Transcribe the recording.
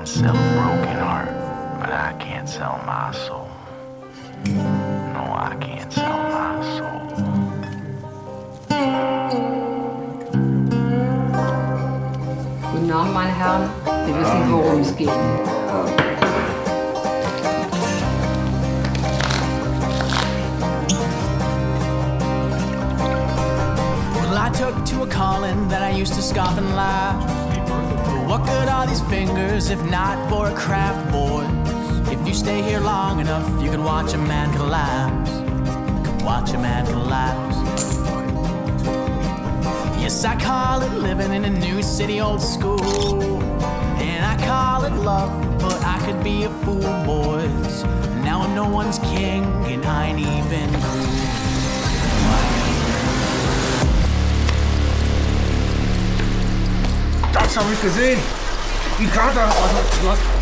sell a broken heart, but I can't sell my soul. No, I can't sell my soul. Guten Abend, meine Herren. Sie wissen, worum es geht. I took to a calling that I used to scoff and laugh. But what good are these fingers if not for a craft, boys? If you stay here long enough, you can watch a man collapse. Watch a man collapse. Yes, I call it living in a new city, old school. And I call it love, but I could be a fool, boys. Now I'm no one's king, and I ain't even cool. Das habe ich gesehen. Die Karte, also, du hast